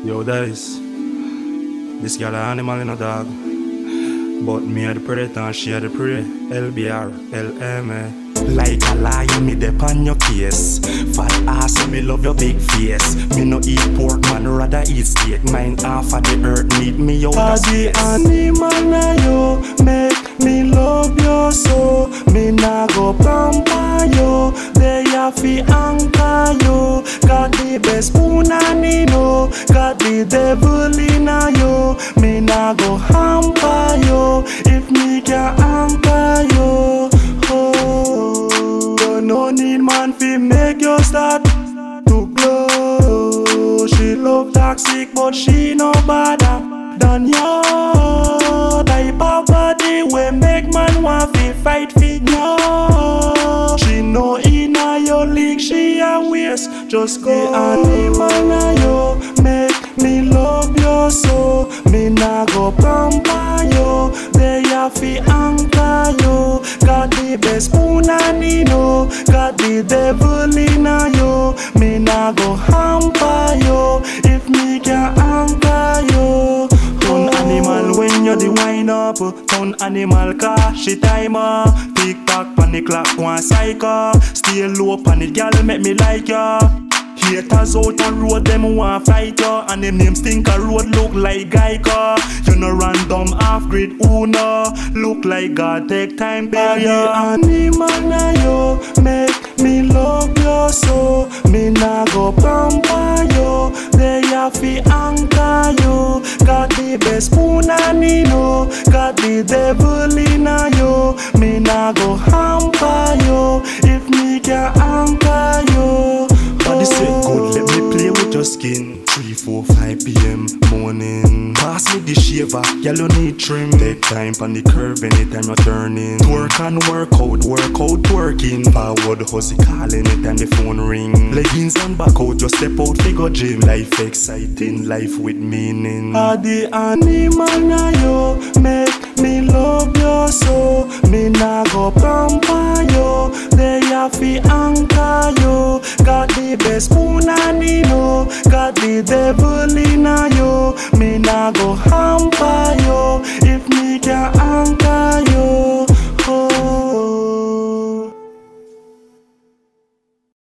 Yo, Dice. This girl a animal in a dog. But me a the predator and she a the prey. LBR, LMA. Like a lion, me dep on your case. Fat ass, me love your big face. Me no eat pork, man, rather eat steak. Mine half of the earth need me out of space. The animal na yo, make me love you so. Me nah go pamper yo, they a fi anchor yo. Got the best spoon and no, got the devil in a yo. Me nah go hamper yo, if me can anchor yo. Oh, no need man fi make you start to glow. She love toxic but she no bother than you. Type of body we make man want fi fight fi you. She no inna your league, she a waste. Just go the animal na yo, make me love you so. Me nah go pamper yo, they a fi anchor yo. Got the best spoon and no, got the devil in a yo. Me nah go hamper yo, if me can anchor yo. Turn animal when you the wind up. Turn animal car, she timer. Tick tock pan the clock, one cycle. Stay low pan it, girl make me like ya. Haters out on road, them want fight ya. And them names think a road look like Geico. You no random half-grid Uno. Look like God, take time, baby. The animal na yo, make me love you so. Me nah go pamper yo, they a fi anchor yo. Got the best spoon and no, got the devil in a yo. Me nah go hamper yo, if me can anchor yo. Body say good, let me play with your skin. 3, 4, 5 p.m. morning. Pass me the shaver, girl you need trim. Take time on the curve anytime you're turning. Twerk and work out twerking. Forward hustle call anytime the phone ring. Leggings and back out, just step out figure gym. Life exciting, life with meaning. The animal na yo, make me love you so. Me nah go pamper yo, they a fi anchor yo. Got the best spoon and no, got the devil in a yo. Me nah go hamper